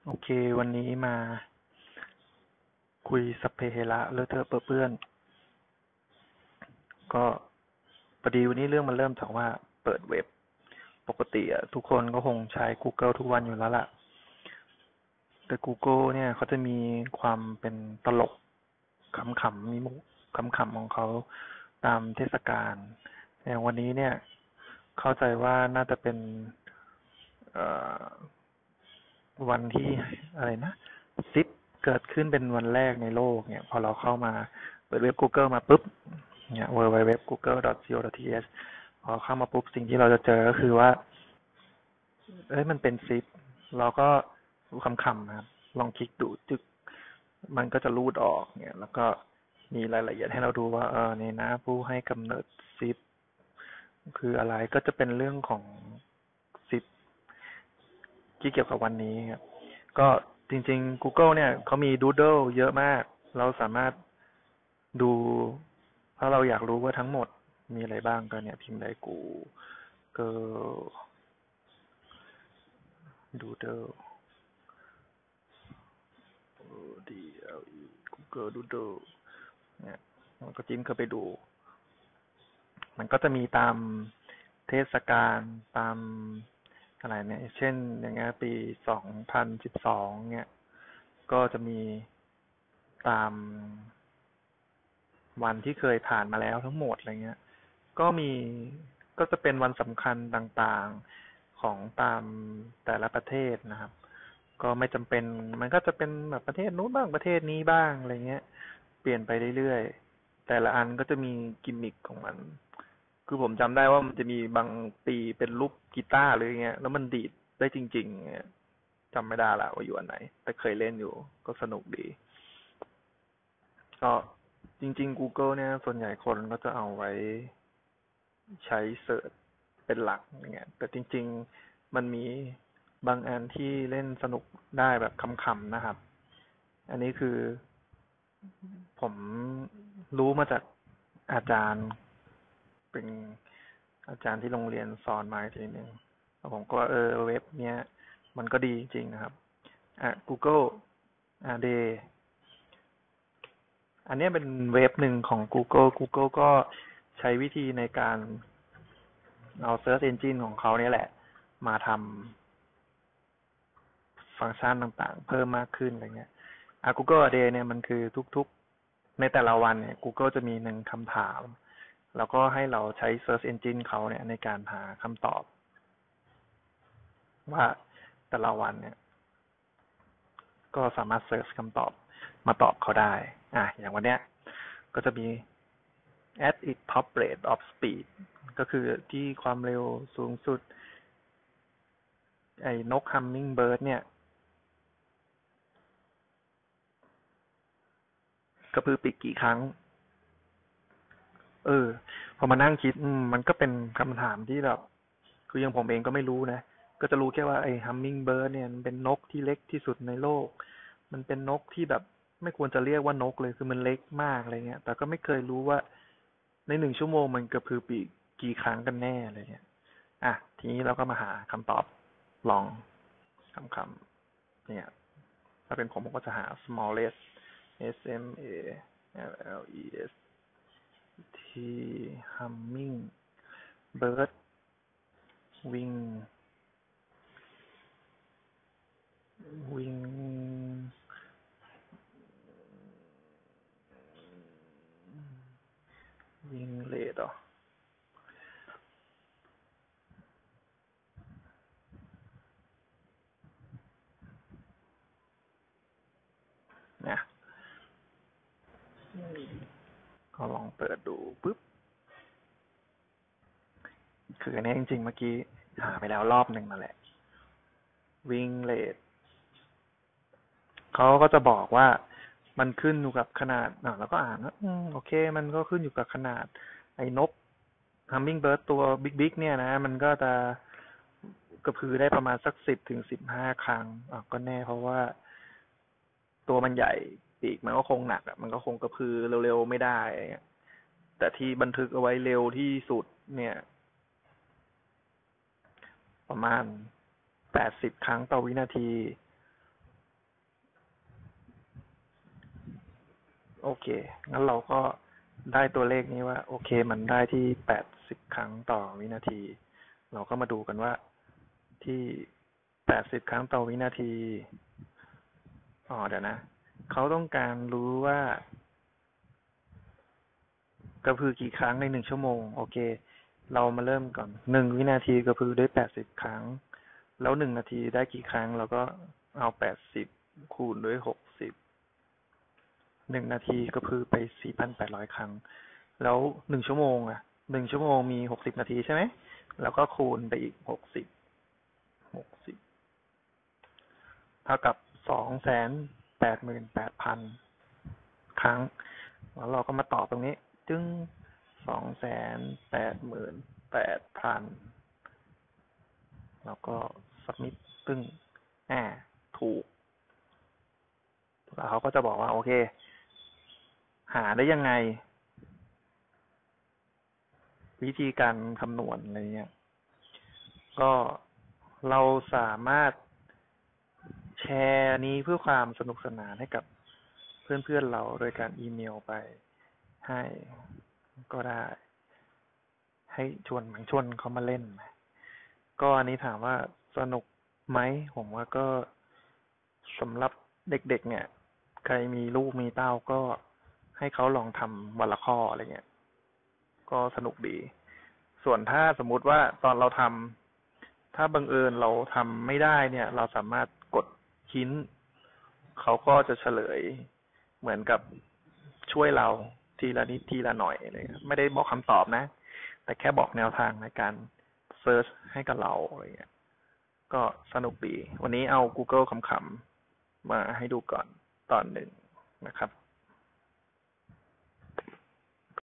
โอเควันนี้มาคุยสัพเพเหระเลอะเทอะเปื้อนเปื้อนก็พอดีวันนี้เรื่องมันเริ่มจากว่าเปิดเว็บปกติอะทุกคนก็คงใช้ Google ทุกวันอยู่แล้วล่ะแต่ Google เนี่ยเขาจะมีความเป็นตลกขำๆมีมุกขำๆของเขาตามเทศกาลอย่างวันนี้เนี่ยเข้าใจว่าน่าจะเป็นเอ่อวันที่อะไรนะซิปเกิดขึ้นเป็นวันแรกในโลกเนี่ยพอเราเข้ามาเปิดเว็บ Google มาปุ๊บเนี่ย www.google.co.th พอเข้ามาปุ๊บสิ่งที่เราจะเจอก็คือว่ามันเป็นซิปเราก็ขำๆนะครับลองคลิกดูจึกมันก็จะรูดออกเนี่ยแล้วก็มีรายละเอียดให้เราดูว่านี่นะผู้ให้กำเนิดซิปคืออะไรก็จะเป็นเรื่องของซิปที่เกี่ยวกับวันนี้ครับก็จริงๆ Google เนี่ยเขามี Doodle เยอะมากเราสามารถดูถ้าเราอยากรู้ว่าทั้งหมดมีอะไรบ้างก็เนี่ยพิมพ์ได้ Google Doodle Google Doodle เนี่ยเราก็จิ้มเข้าไปดูมันก็จะมีตามเทศกาลตามอะไรเนี่ยเช่นอย่างเงี้ยปี2012เนี่ยก็จะมีตามวันที่เคยผ่านมาแล้วทั้งหมดอะไรเงี้ยก็มีก็จะเป็นวันสำคัญต่างๆของตามแต่ละประเทศนะครับก็ไม่จำเป็นมันก็จะเป็นแบบประเทศนู้นบ้างประเทศนี้บ้างอะไรเงี้ยเปลี่ยนไปเรื่อยๆแต่ละอันก็จะมีกิมมิคของมันคือผมจำได้ว่ามันจะมีบางปีเป็นรูปกีตาร์หรือเงี้ยแล้วมันดีดได้จริงๆเงี้ยจำไม่ได้ละว่าอยู่อันไหนแต่เคยเล่นอยู่ก็สนุกดี ก็จริงๆ Google เนี่ยส่วนใหญ่คนก็จะเอาไว้ใช้เสิร์ชเป็นหลักอย่างเงี้ยแต่จริงๆมันมีบางอันที่เล่นสนุกได้แบบขำๆนะครับอันนี้คือผมรู้มาจากอาจารย์เป็นอาจารย์ที่โรงเรียนสอนมาอีกทีหนึ่งแล้วผมก็เว็บเนี้ยมันก็ดีจริงๆนะครับGoogle เดย์อันนี้เป็นเว็บหนึ่งของ Google ก็ใช้วิธีในการเอา Search Engine ของเขาเนี่ยแหละมาทำฟังก์ชันต่างๆเพิ่มมากขึ้นอะไรเงี้ยGoogle A Day เนี่ยมันคือทุกๆในแต่ละวันเนี่ย Google จะมีหนึ่งคำถามแล้วก็ให้เราใช้ Search Engine เขาเนี่ยในการหาคำตอบว่าแต่ละวันเนี่ยก็สามารถเซิร์ชคำตอบมาตอบเขาได้อย่างวันเนี้ยก็จะมี at its top rate of speed ก็คือที่ความเร็วสูงสุดไอ้นก Hummingbird เนี่ยกระพือปีกกี่ครั้งเออพอมานั่งคิดมันก็เป็นคำถามที่แบบคือยังผมเองก็ไม่รู้นะก็จะรู้แค่ว่าไอ้ Hummingbird เนี่ยมันเป็นนกที่เล็กที่สุดในโลกมันเป็นนกที่แบบไม่ควรจะเรียกว่านกเลยคือมันเล็กมากอะไรเงี้ยแต่ก็ไม่เคยรู้ว่าใน1 ชั่วโมงมันกระพือปีกกี่ครั้งกันแน่อะไรเงี้ยทีนี้เราก็มาหาคำตอบลองคำเนี่ยถ้าเป็นผมก็จะหา smallest S M A L L E S T humming bird wing wing winglet เนี่ยก็ลองเปิดดูปุ๊บคืออันนี้จริงๆเมื่อกี้หาไปแล้วรอบหนึ่งนั่นแหละ winglet เขาก็จะบอกว่ามันขึ้นอยู่กับขนาดแล้วก็อ่านว่าโอเคมันก็ขึ้นอยู่กับขนาดไอ้นก Hummingbird ตัวบิ๊กๆเนี่ยนะมันก็จะกระพือได้ประมาณสัก10 ถึง 15 ครั้งก็แน่เพราะว่าตัวมันใหญ่ปีกมันก็คงหนักมันก็คงกระพือเร็วๆไม่ได้แต่ที่บันทึกเอาไว้เร็วที่สุดเนี่ยประมาณ80 ครั้งต่อวินาทีโอเคงั้นเราก็ได้ตัวเลขนี้ว่าโอเคมันได้ที่80ครั้งต่อวินาทีเราก็มาดูกันว่าที่80ครั้งต่อวินาทีเดี๋ยวนะเขาต้องการรู้ว่ากระพือกี่ครั้งใน1 ชั่วโมงโอเคเรามาเริ่มก่อน1 วินาทีกระพือได้80 ครั้งแล้ว1 นาทีได้กี่ครั้งเราก็เอา80คูณด้วย601 นาทีกระพือไป4,800 ครั้งแล้ว1 ชั่วโมง1 ชั่วโมงมี60 นาทีใช่ไหมแล้วก็คูณไปอีก60เท่ากับ288,000 ครั้งแล้วเราก็มาตอบตรงนี้จึง288,000แล้วก็ submit ตึ้งถูกแล้วเขาก็จะบอกว่าโอเคหาได้ยังไงวิธีการคำนวณอะไรเงี้ยก็เราสามารถแชร์นี้เพื่อความสนุกสนานให้กับเพื่อนๆเราโดยการอีเมลไปให้ก็ได้ให้ชวนเขามาเล่นก็อันนี้ถามว่าสนุกไหมผมว่าก็สำหรับเด็กๆเนี่ยใครมีลูกมีเต้าก็ให้เขาลองทำวันละข้ออะไรเงี้ยก็สนุกดีส่วนถ้าสมมุติว่าตอนเราทำถ้าบังเอิญเราทำไม่ได้เนี่ยเราสามารถกดฮินต์เขาก็จะเฉลยเหมือนกับช่วยเราทีละนิดทีละหน่อยอะไรไม่ได้บอกคำตอบนะแต่แค่บอกแนวทางในการเซิร์ชให้กับเราอะไรเงี้ยก็สนุกดีวันนี้เอา Google ขำๆมาให้ดูก่อนตอนหนึ่งนะครับ